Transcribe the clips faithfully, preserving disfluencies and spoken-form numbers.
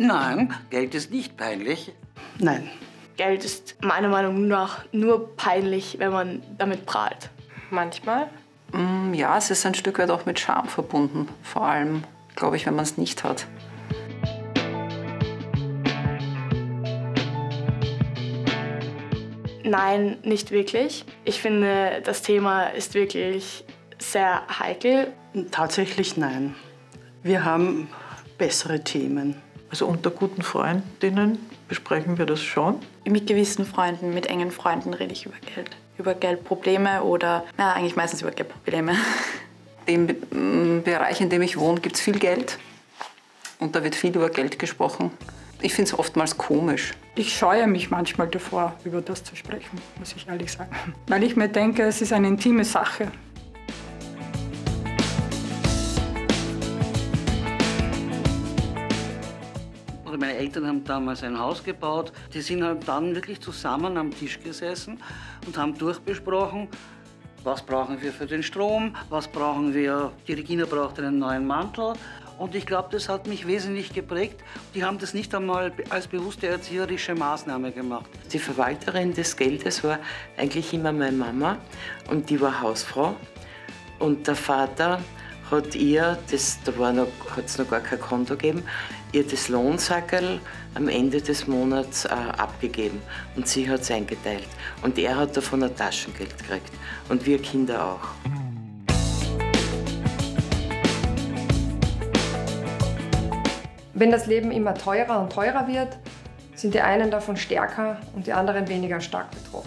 Nein, Geld ist nicht peinlich. Nein. Geld ist meiner Meinung nach nur peinlich, wenn man damit prahlt. Manchmal. Mm, ja, es ist ein Stück weit auch mit Scham verbunden. Vor allem, glaube ich, wenn man es nicht hat. Nein, nicht wirklich. Ich finde, das Thema ist wirklich sehr heikel. Tatsächlich nein. Wir haben bessere Themen. Also unter guten Freundinnen besprechen wir das schon. Mit gewissen Freunden, mit engen Freunden rede ich über Geld. Über Geldprobleme oder, ja, eigentlich meistens über Geldprobleme. Im Bereich, in dem ich wohne, gibt es viel Geld. Und da wird viel über Geld gesprochen. Ich finde es oftmals komisch. Ich scheue mich manchmal davor, über das zu sprechen, muss ich ehrlich sagen. Weil ich mir denke, es ist eine intime Sache. Meine Eltern haben damals ein Haus gebaut. Die sind halt dann wirklich zusammen am Tisch gesessen und haben durchbesprochen, was brauchen wir für den Strom, was brauchen wir. Die Regina braucht einen neuen Mantel. Und ich glaube, das hat mich wesentlich geprägt. Die haben das nicht einmal als bewusste erzieherische Maßnahme gemacht. Die Verwalterin des Geldes war eigentlich immer meine Mama und die war Hausfrau. Und der Vater hat ihr, das, da hat es noch gar kein Konto gegeben, ihr das Lohnsackerl am Ende des Monats äh, abgegeben. Und sie hat es eingeteilt. Und er hat davon ein Taschengeld gekriegt. Und wir Kinder auch. Wenn das Leben immer teurer und teurer wird, sind die einen davon stärker und die anderen weniger stark betroffen.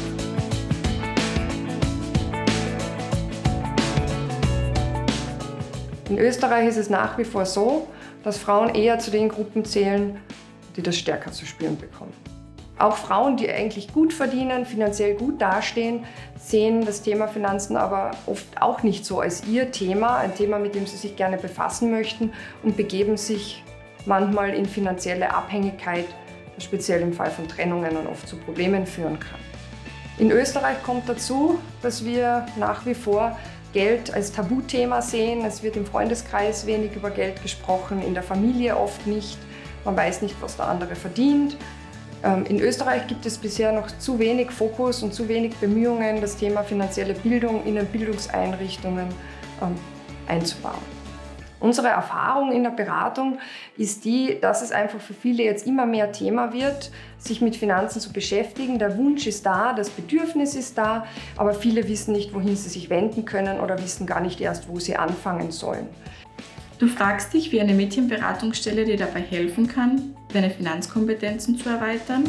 In Österreich ist es nach wie vor so, dass Frauen eher zu den Gruppen zählen, die das stärker zu spüren bekommen. Auch Frauen, die eigentlich gut verdienen, finanziell gut dastehen, sehen das Thema Finanzen aber oft auch nicht so als ihr Thema, ein Thema, mit dem sie sich gerne befassen möchten und begeben sich manchmal in finanzielle Abhängigkeit, das speziell im Fall von Trennungen und oft zu Problemen führen kann. In Österreich kommt dazu, dass wir nach wie vor Geld als Tabuthema sehen. Es wird im Freundeskreis wenig über Geld gesprochen, in der Familie oft nicht. Man weiß nicht, was der andere verdient. In Österreich gibt es bisher noch zu wenig Fokus und zu wenig Bemühungen, das Thema finanzielle Bildung in den Bildungseinrichtungen einzubauen. Unsere Erfahrung in der Beratung ist die, dass es einfach für viele jetzt immer mehr Thema wird, sich mit Finanzen zu beschäftigen. Der Wunsch ist da, das Bedürfnis ist da, aber viele wissen nicht, wohin sie sich wenden können oder wissen gar nicht erst, wo sie anfangen sollen. Du fragst dich, wie eine Mädchenberatungsstelle dir dabei helfen kann, deine Finanzkompetenzen zu erweitern?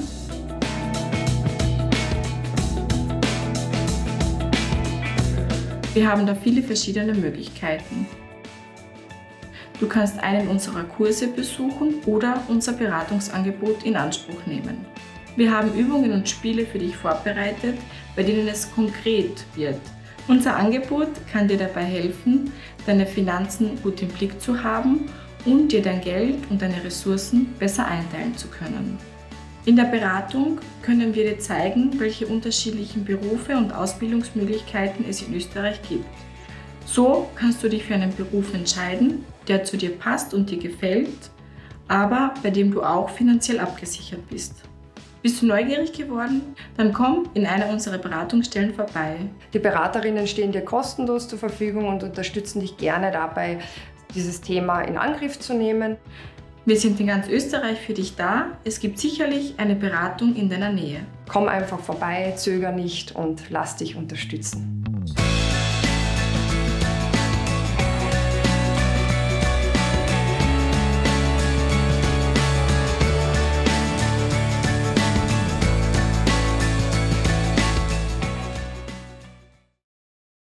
Wir haben da viele verschiedene Möglichkeiten. Du kannst einen unserer Kurse besuchen oder unser Beratungsangebot in Anspruch nehmen. Wir haben Übungen und Spiele für dich vorbereitet, bei denen es konkret wird. Unser Angebot kann dir dabei helfen, deine Finanzen gut im Blick zu haben und dir dein Geld und deine Ressourcen besser einteilen zu können. In der Beratung können wir dir zeigen, welche unterschiedlichen Berufe und Ausbildungsmöglichkeiten es in Österreich gibt. So kannst du dich für einen Beruf entscheiden, der zu dir passt und dir gefällt, aber bei dem du auch finanziell abgesichert bist. Bist du neugierig geworden? Dann komm in einer unserer Beratungsstellen vorbei. Die Beraterinnen stehen dir kostenlos zur Verfügung und unterstützen dich gerne dabei, dieses Thema in Angriff zu nehmen. Wir sind in ganz Österreich für dich da. Es gibt sicherlich eine Beratung in deiner Nähe. Komm einfach vorbei, zöger nicht und lass dich unterstützen.